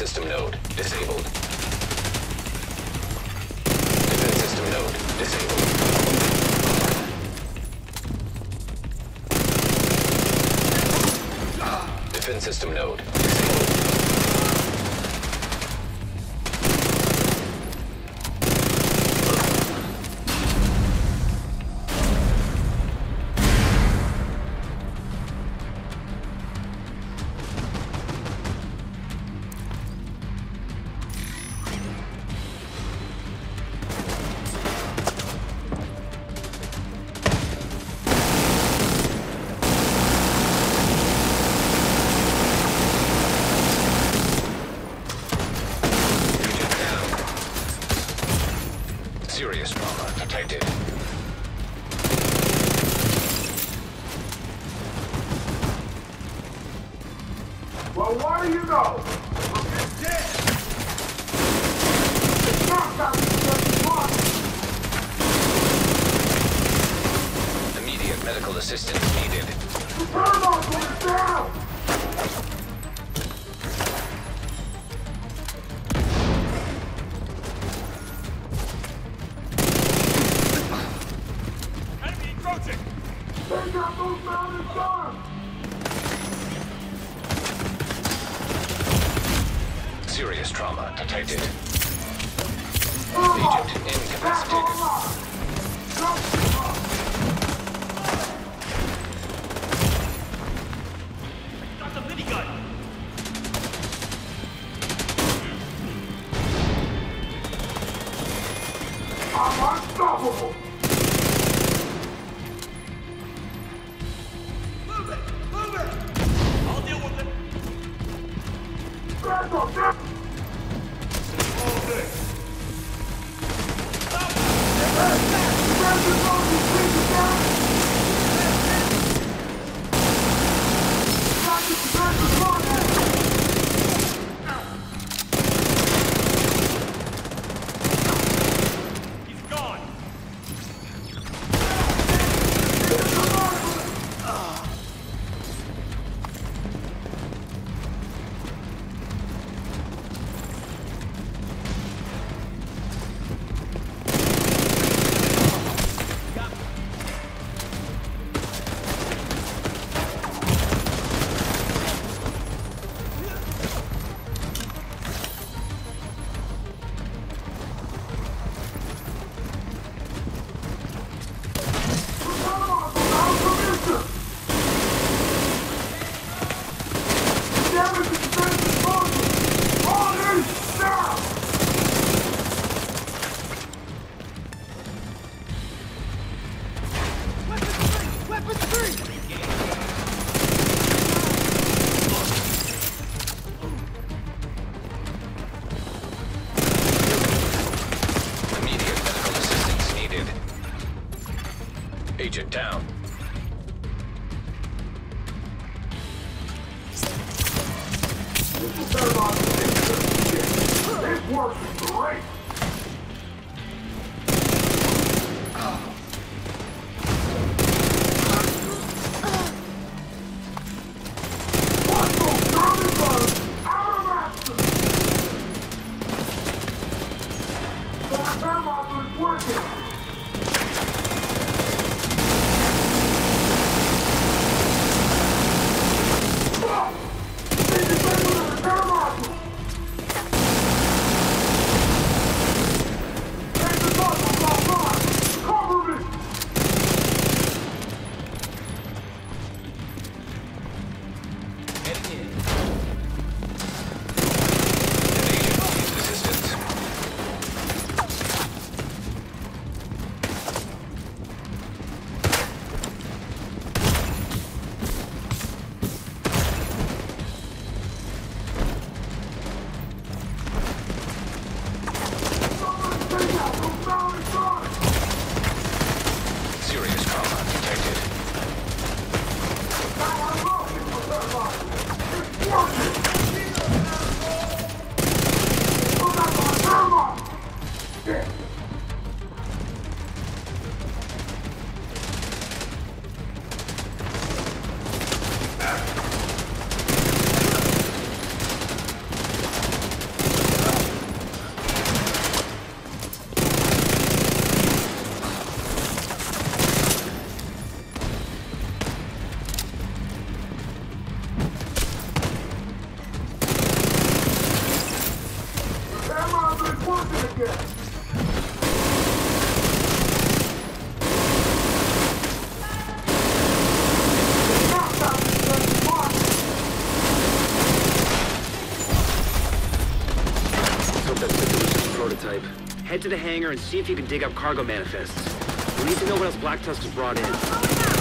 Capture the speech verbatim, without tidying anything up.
system node disabled. Defense system node disabled. Defense system node disabled. Serious trauma detected. Well, what do you know? You're dead! It's not that we just Immediate medical assistance needed. The Paramount is down! They got those mounted guns! Serious trauma detected. Paramount! Agent Back incapacitated. online! Jump! Got the minigun! I'm unstoppable! Move it! Move it! I'll deal with it! Back up! Back! All day! Stop! Back the road, you please, you down! Back to back the road! He's gone! Immediate medical assistance needed. Agent down. This works great! What the Germans are out of action! The thermometer is working! This is the thermometer! again. Hope that system was just a prototype. Head to the hangar and see if you can dig up cargo manifests. We need to know what else Black Tusk has brought in.